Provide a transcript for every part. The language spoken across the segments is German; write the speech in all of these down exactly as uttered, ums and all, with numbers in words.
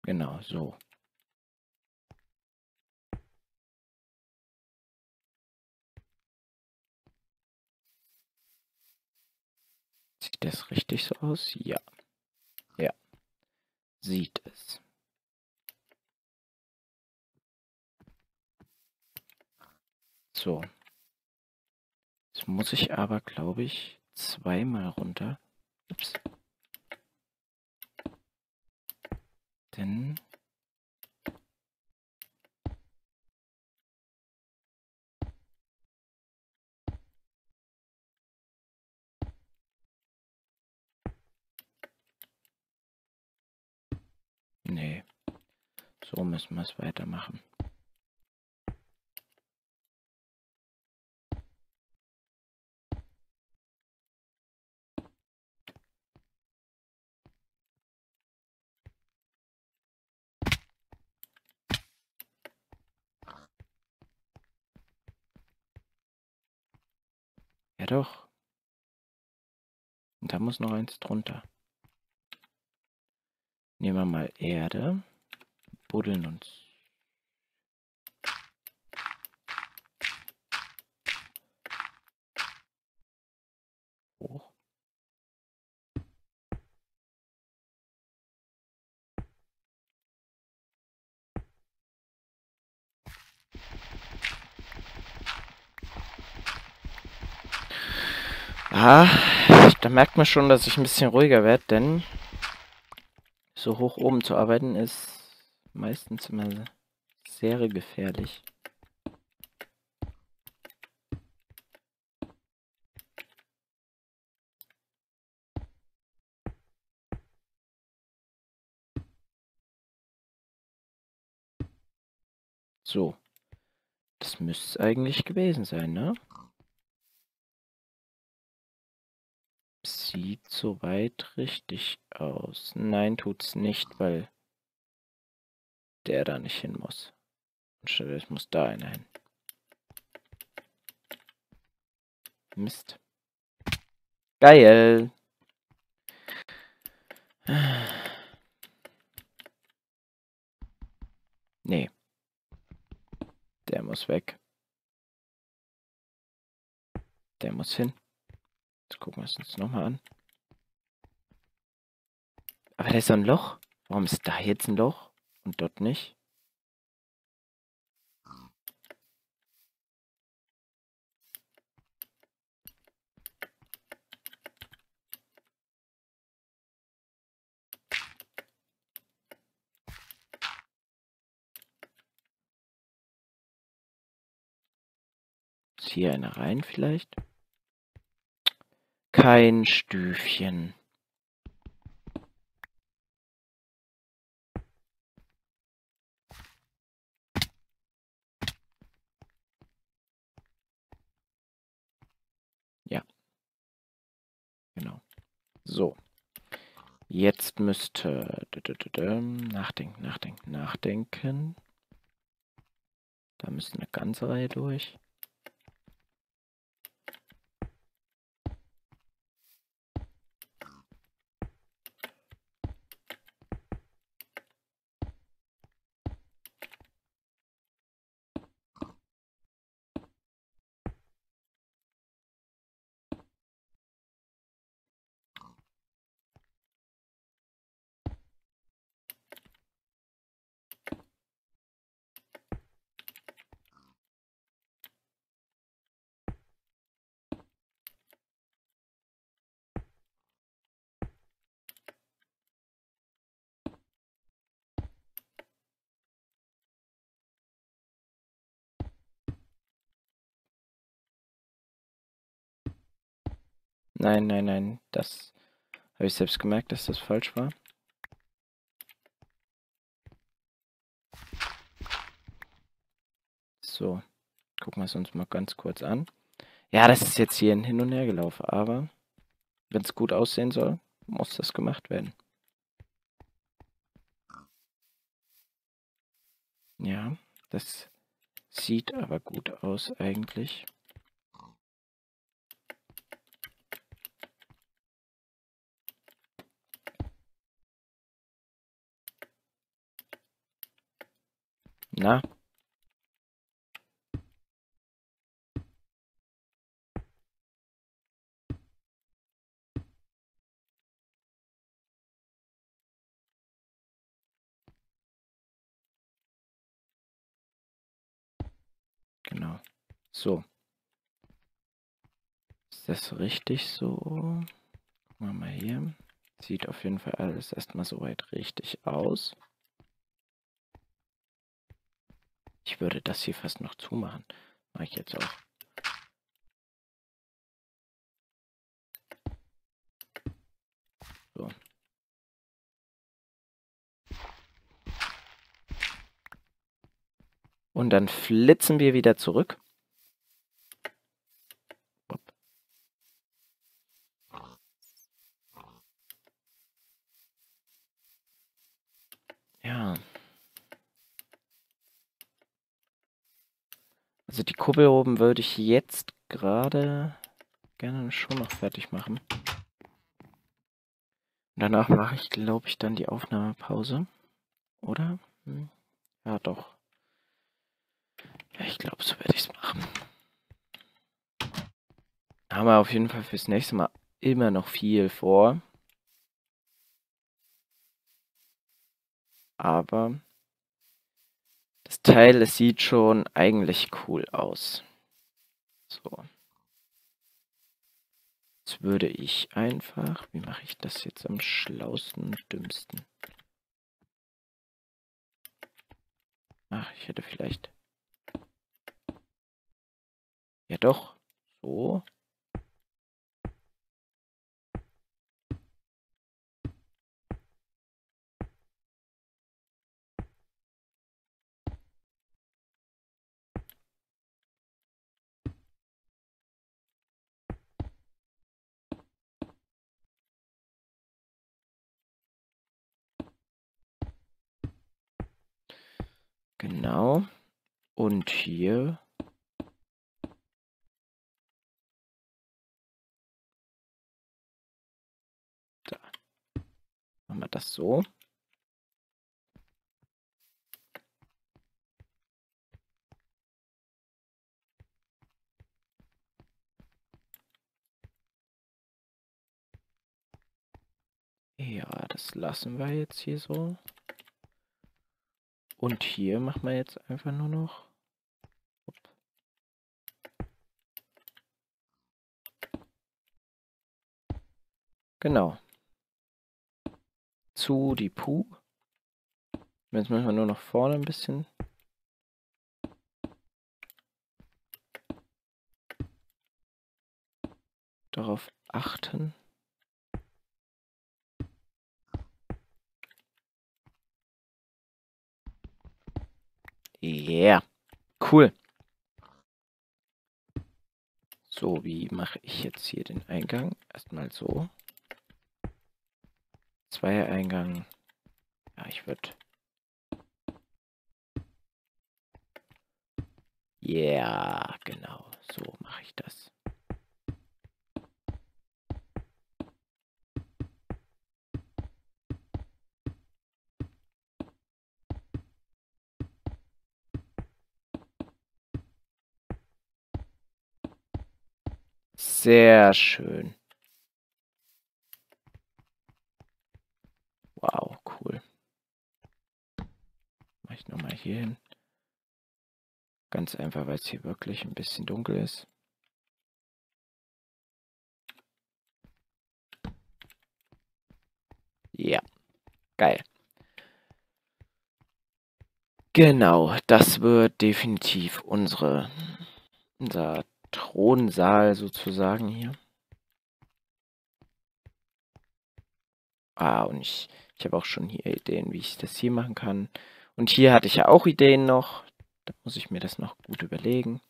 Genau, so. Sieht das richtig so aus? Ja. Ja. Sieht es. So. Jetzt muss ich aber, glaube ich, zweimal runter. Ups. Denn... Nee. So müssen wir es weitermachen. Ja doch. Und da muss noch eins drunter. Nehmen wir mal Erde. Buddeln uns. Hoch. Ah, da merkt man schon, dass ich ein bisschen ruhiger werde, denn so hoch oben zu arbeiten ist meistens immer sehr gefährlich. So, das müsste es eigentlich gewesen sein, ne? Sieht soweit richtig aus. Nein, tut's nicht, weil der da nicht hin muss. Es muss da einer hin. Mist. Geil. Nee. Der muss weg. Der muss hin. Jetzt gucken wir es uns nochmal an. Aber da ist so ein Loch. Warum ist da jetzt ein Loch und dort nicht? Ist hier eine rein vielleicht? Kein Stüfchen. Ja. Genau. So. Jetzt müsste... Nachdenken, nachdenken, nachdenken. Da müsste eine ganze Reihe durch. Nein, nein, nein. Das habe ich selbst gemerkt, dass das falsch war. So. Gucken wir es uns mal ganz kurz an. Ja, das ist jetzt hier hin und her gelaufen, aber wenn es gut aussehen soll, muss das gemacht werden. Ja, das sieht aber gut aus eigentlich. Na? Genau. So. Ist das richtig so? Gucken wir mal hier. Sieht auf jeden Fall alles erstmal soweit richtig aus. Ich würde das hier fast noch zumachen. Mache ich jetzt auch. So. Und dann flitzen wir wieder zurück. Ja. Also die Kuppel oben würde ich jetzt gerade gerne schon noch fertig machen. Danach mache ich, glaube ich, dann die Aufnahmepause. Oder? Hm. Ja, doch. Ja, ich glaube, so werde ich es machen. Haben wir auf jeden Fall fürs nächste Mal immer noch viel vor. Aber das Teil, es sieht schon eigentlich cool aus. So. Jetzt würde ich einfach... Wie mache ich das jetzt am schlausten und dümmsten? Ach, ich hätte vielleicht... Ja doch. So. Genau. Und hier... Da. Machen wir das so. Ja, das lassen wir jetzt hier so. Und hier machen wir jetzt einfach nur noch... Genau. Zu die Puh. Jetzt müssen wir nur noch vorne ein bisschen... darauf achten. Yeah. Cool. So, wie mache ich jetzt hier den Eingang? Erstmal so. Zweier-Eingang. Ja, ich würde... Yeah, genau. So mache ich das. Sehr schön. Wow, cool. Mache ich nochmal hier hin. Ganz einfach, weil es hier wirklich ein bisschen dunkel ist. Ja, geil. Genau, das wird definitiv unsere, unser Thronsaal sozusagen hier. Ah, und ich, ich habe auch schon hier Ideen, wie ich das hier machen kann. Und hier hatte ich ja auch Ideen noch. Da muss ich mir das noch gut überlegen.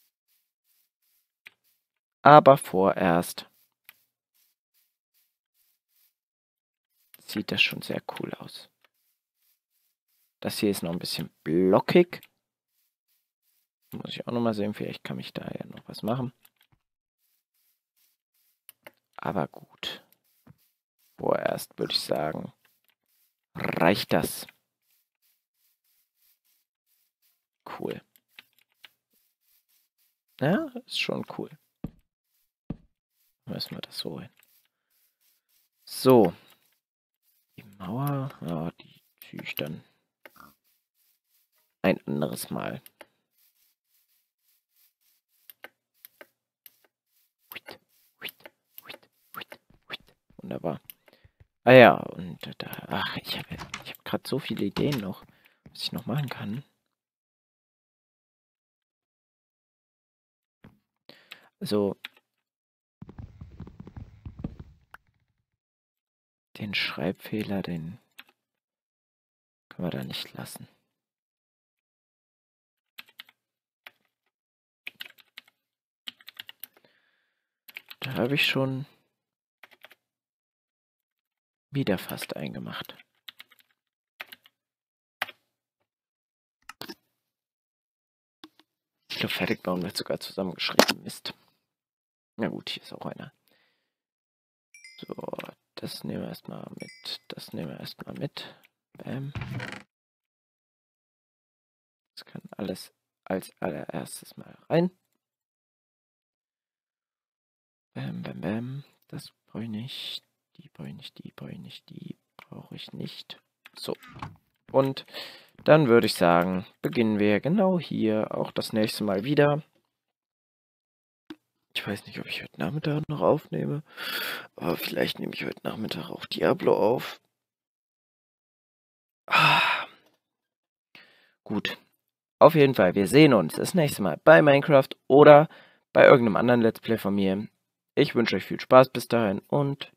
Aber vorerst sieht das schon sehr cool aus. Das hier ist noch ein bisschen blockig. Muss ich auch noch mal sehen, vielleicht kann ich da ja noch was machen. Aber gut. Vorerst würde ich sagen, reicht das. cool. Ja, ist schon cool. Müssen wir das so hin. So. Die Mauer, ja, die ziehe ich dann ein anderes Mal. Wunderbar. Ah ja, und da, ach, ich habe ich hab gerade so viele Ideen noch, was ich noch machen kann. Also, den Schreibfehler, den können wir da nicht lassen. Da habe ich schon wieder fast eingemacht. Ich glaube, fertig bauen wird sogar zusammengeschrieben. Mist. Na gut, hier ist auch einer. So, das nehmen wir erstmal mit. Das nehmen wir erstmal mit. Bam. Das kann alles als allererstes mal rein. Bam, bam, bam. Das brauche ich nicht. Die brauche ich nicht, die brauche ich nicht, die brauche ich nicht. So. Und dann würde ich sagen, beginnen wir genau hier auch das nächste Mal wieder. Ich weiß nicht, ob ich heute Nachmittag noch aufnehme, aber vielleicht nehme ich heute Nachmittag auch Diablo auf. Ah. Gut. Auf jeden Fall, wir sehen uns das nächste Mal bei Minecraft oder bei irgendeinem anderen Let's Play von mir. Ich wünsche euch viel Spaß bis dahin und